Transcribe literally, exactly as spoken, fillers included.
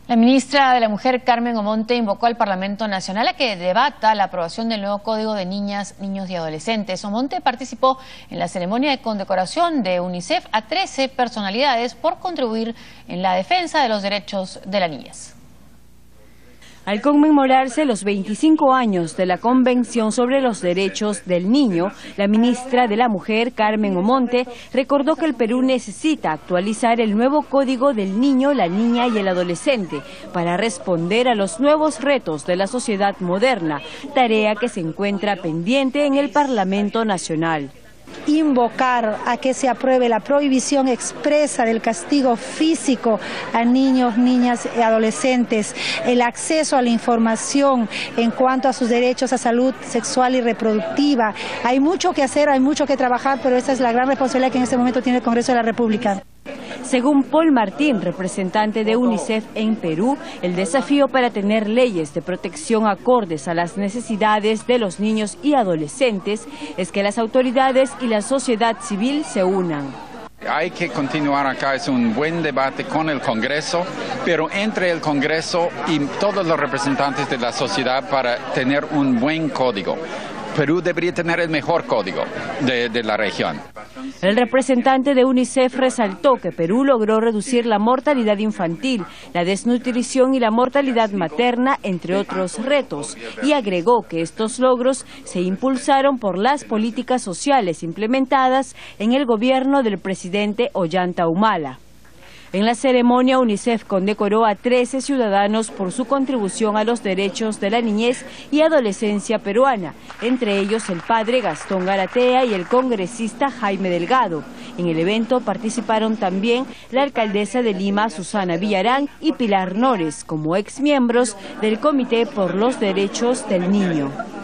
La ministra de la Mujer, Carmen Omonte, invocó al Parlamento Nacional a que debata la aprobación del nuevo Código de Niñas, Niños y Adolescentes. Omonte participó en la ceremonia de condecoración de UNICEF a trece personalidades por contribuir en la defensa de los derechos de las niñas. Al conmemorarse los veinticinco años de la Convención sobre los Derechos del Niño, la ministra de la Mujer, Carmen Omonte, recordó que el Perú necesita actualizar el nuevo Código del Niño, la Niña y el Adolescente para responder a los nuevos retos de la sociedad moderna, tarea que se encuentra pendiente en el Parlamento Nacional. Invocar a que se apruebe la prohibición expresa del castigo físico a niños, niñas y adolescentes, el acceso a la información en cuanto a sus derechos a salud sexual y reproductiva. Hay mucho que hacer, hay mucho que trabajar, pero esa es la gran responsabilidad que en este momento tiene el Congreso de la República. Según Paul Martín, representante de UNICEF en Perú, el desafío para tener leyes de protección acordes a las necesidades de los niños y adolescentes es que las autoridades y la sociedad civil se unan. Hay que continuar acá, es un buen debate con el Congreso, pero entre el Congreso y todos los representantes de la sociedad para tener un buen código. Perú debería tener el mejor código de, de la región. El representante de UNICEF resaltó que Perú logró reducir la mortalidad infantil, la desnutrición y la mortalidad materna, entre otros retos, y agregó que estos logros se impulsaron por las políticas sociales implementadas en el gobierno del presidente Ollanta Humala. En la ceremonia, UNICEF condecoró a trece ciudadanos por su contribución a los derechos de la niñez y adolescencia peruana, entre ellos el padre Gastón Garatea y el congresista Jaime Delgado. En el evento participaron también la alcaldesa de Lima, Susana Villarán, y Pilar Nores, como exmiembros del Comité por los Derechos del Niño.